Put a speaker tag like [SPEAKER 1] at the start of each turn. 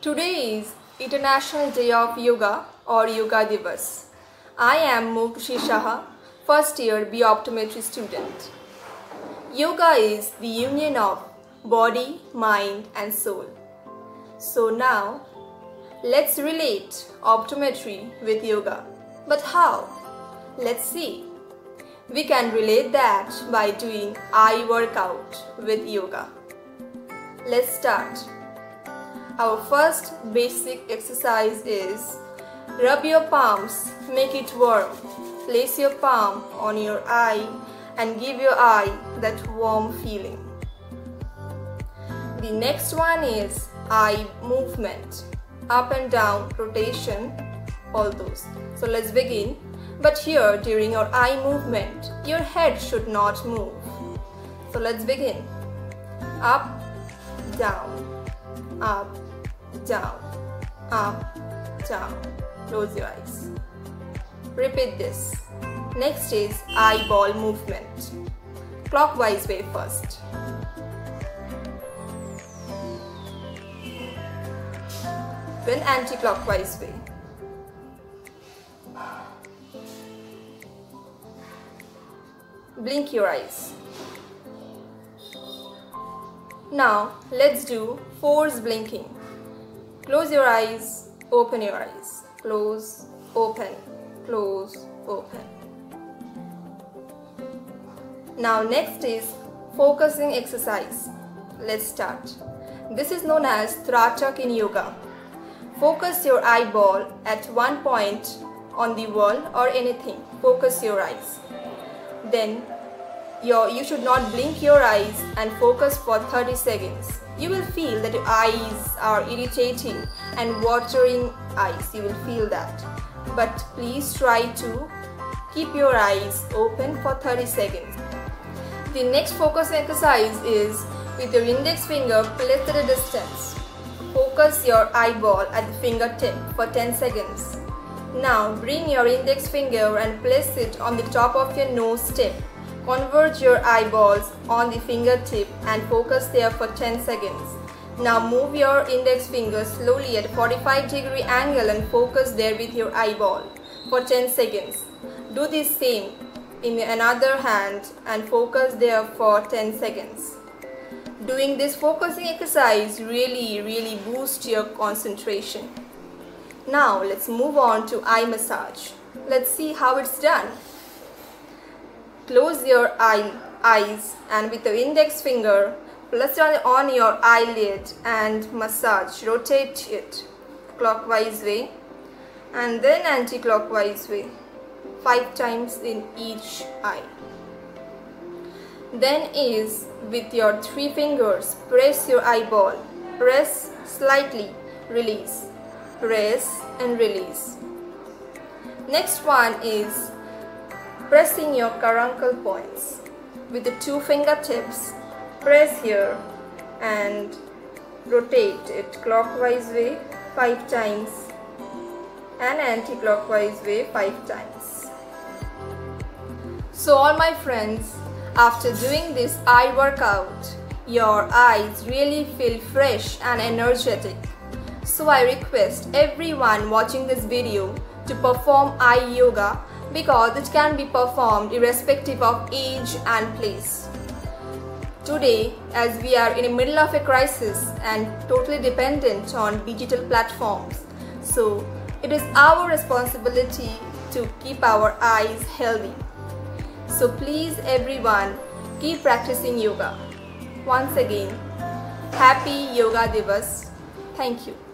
[SPEAKER 1] Today is International Day of Yoga or Yoga Divas. I am Mokshi Shah, first year Bioptometry student. Yoga is the union of body, mind and soul. So now, let's relate optometry with yoga. But how? Let's see. We can relate that by doing eye workout with yoga. Let's start. Our first basic exercise is rub your palms, make it warm. Place your palm on your eye and give your eye that warm feeling. The next one is eye movement, up and down, rotation, all those. So let's begin. But here during your eye movement, your head should not move. So let's begin. Up, down, up, down, up, down. Close your eyes. Repeat this. Next is eyeball movement. Clockwise way first. Then anti-clockwise way. Blink your eyes. Now let's do force blinking. Close your eyes, open your eyes. Close, open, close, open. Now next is focusing exercise. Let's start. This is known as Tratak in yoga. Focus your eyeball at one point on the wall or anything. Focus your eyes. Then you should not blink your eyes and focus for 30 seconds. You will feel that your eyes are irritating and watering eyes. You will feel that. But please try to keep your eyes open for 30 seconds. The next focus exercise is with your index finger placed at a distance. Focus your eyeball at the fingertip for 10 seconds. Now bring your index finger and place it on the top of your nose tip. Converge your eyeballs on the fingertip and focus there for 10 seconds. Now move your index finger slowly at a 45-degree angle and focus there with your eyeball for 10 seconds. Do the same in another hand and focus there for 10 seconds. Doing this focusing exercise really boosts your concentration. Now let's move on to eye massage. Let's see how it's done. Close your eyes and with the index finger place it on your eyelid and massage. Rotate it clockwise way and then anti-clockwise way 5 times in each eye. Then is with your 3 fingers press your eyeball. Press slightly, release. Press and release. Next one is pressing your caruncle points. With the 2 fingertips, press here and rotate it clockwise way 5 times and anti-clockwise way 5 times. So all my friends, after doing this eye workout, your eyes really feel fresh and energetic. So I request everyone watching this video to perform eye yoga because it can be performed irrespective of age and place. Today, as we are in the middle of a crisis and totally dependent on digital platforms, so it is our responsibility to keep our eyes healthy. So please everyone, keep practicing yoga. Once again, happy Yoga Divas. Thank you.